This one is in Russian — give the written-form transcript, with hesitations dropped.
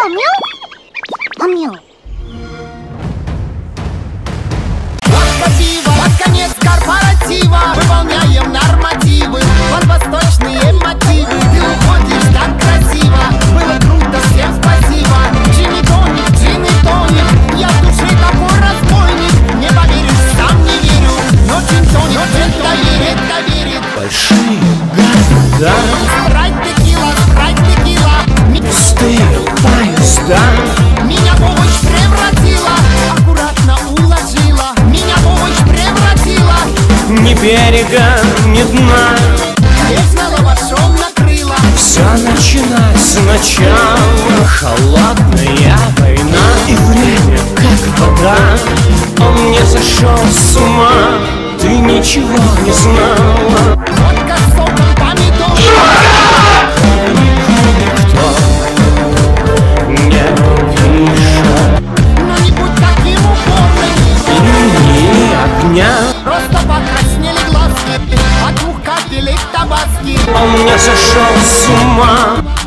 Мяу-мяу. Водка, пиво, под конец корпоратива выполняем нормативы, под восточные мотивы. Ты уходишь так красиво, было круто, всем спасибо. Джин и тоник, я в душе такой разбойник. Не поверишь, сам не верю, но джин-тоник, это верит. Большие города, Спрайт, текила, пустые поезда. меня в овощ превратила, аккуратно уложила. Меня в овощ превратила, Ни берега, ни дна. вечно лавашом накрыла. Все начинать сначала. Холодная война, и время как вода. Он не сошел с ума, ты ничего не знала. Водка с соком помидор. Никто не пишет Но не будь таким упорным, линии огня. просто покраснели глазки от двух капелек табаски. Он не сошел с ума,